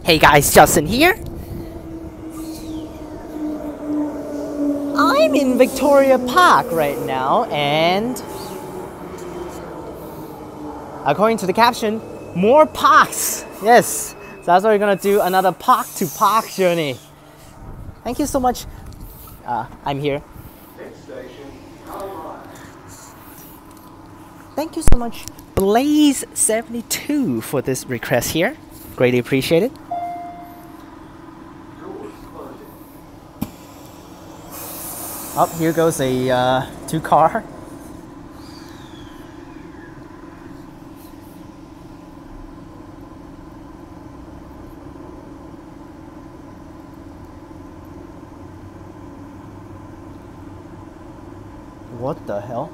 Hey guys, Justin here. I'm in Victoria Park right now, and according to the caption, more parks. Yes, so that's why we're gonna do another park to park journey. Thank you so much. I'm here. Next station, Carlisle. Thank you so much, Blaze72, for this request here. Greatly appreciated. Doors closing. Up here goes a two car. What the hell?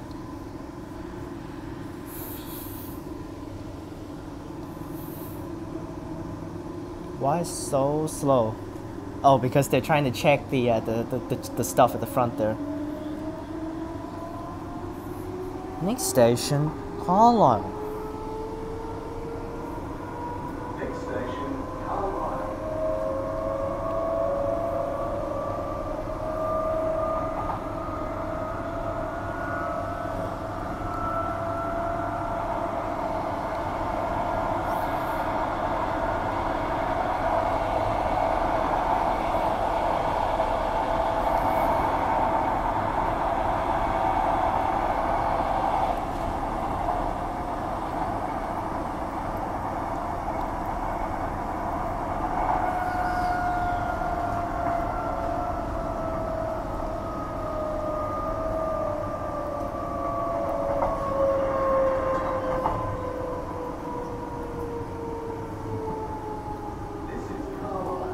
Why so slow? Oh, because they're trying to check the stuff at the front there. Next station, Carlisle. Next station, Carlisle. This is Carlisle.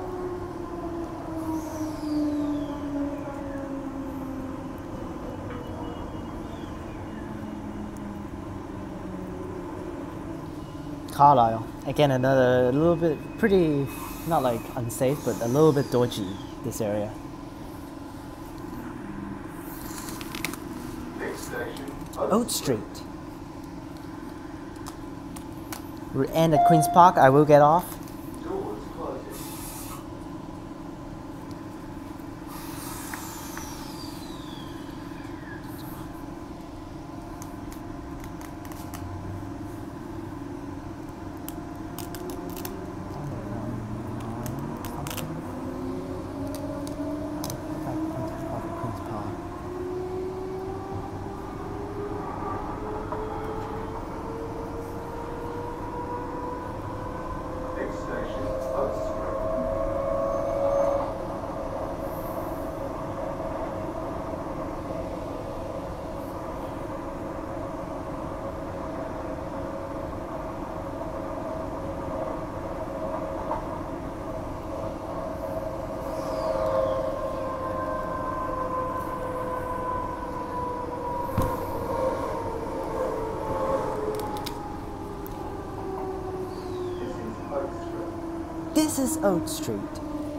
Carlisle. Again, another little bit pretty, not like unsafe, but a little bit dodgy, this area. Next station, Oat Street. We end at Queen's Park. I will get off. Doors closing. Next station, Oak Street. This is Oak Street. This is Oat Street.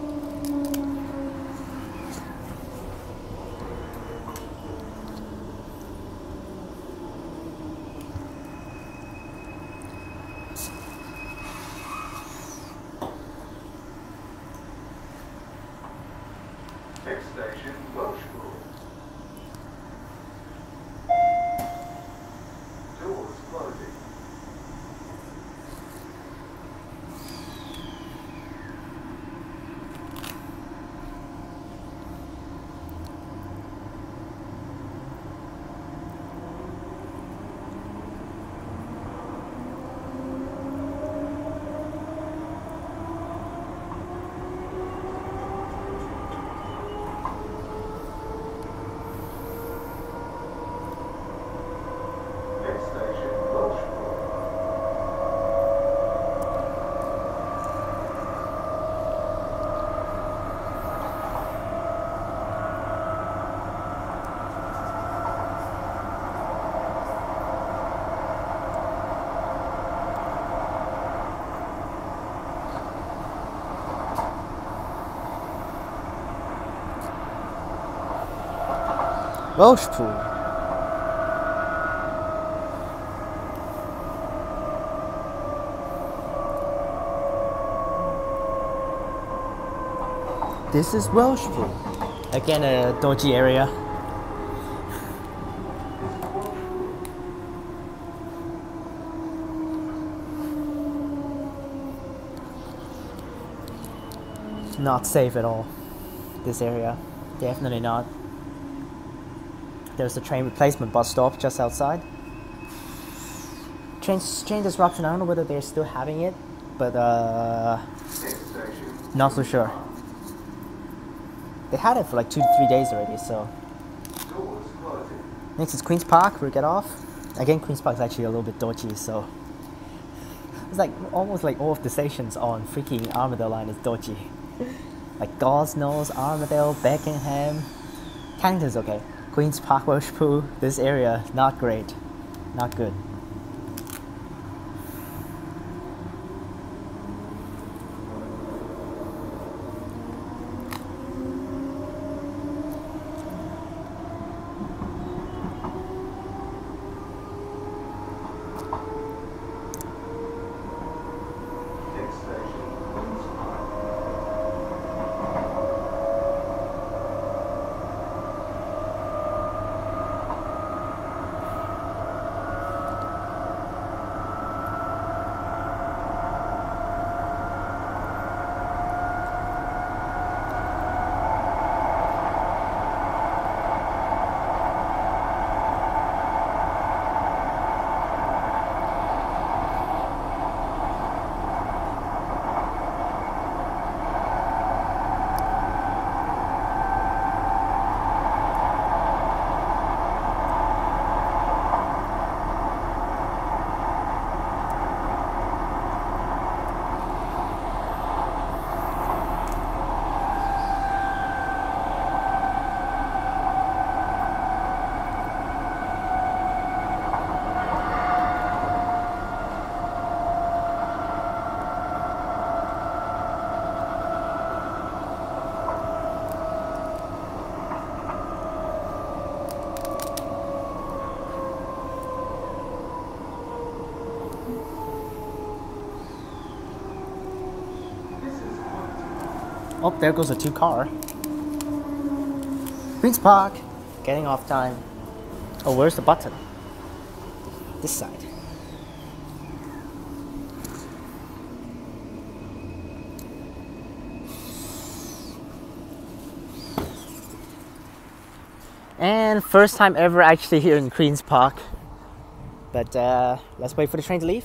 Next station, Welshpool. Doors closing. Next station, Welshpool. Welshpool. This is Welshpool. Again, a dodgy area. Not safe at all. This area, definitely not. There's a train replacement bus stop just outside. Train disruption. I don't know whether they're still having it, but not so sure. They had it for like 2 to 3 days already. So Doors closing. next is Queen's Park. We'll get off. Again, Queen's Park is actually a little bit dodgy. So it's like almost like all of the stations on freaking Armadale line is dodgy. Like God's Knolls, Armadale, Beckenham. Cannington's okay. Queen's Park, Welshpool, this area, not great. Not good. Next station, Queen's Park. Oh, there goes a 2 car. Queen's Park, getting off time. Oh, where's the button? This side. And first time ever actually here in Queen's Park. But let's wait for the train to leave.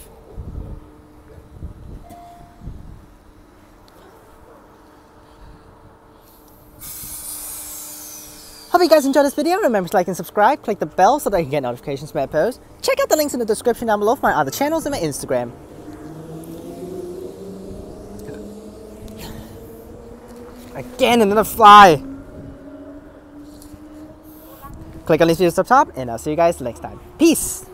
Hope you guys enjoyed this video. Remember to like and subscribe, click the bell so that you can get notifications when I post. Check out the links in the description down below for my other channels and my Instagram. Again, another fly. Click on these videos up top and I'll see you guys next time. Peace!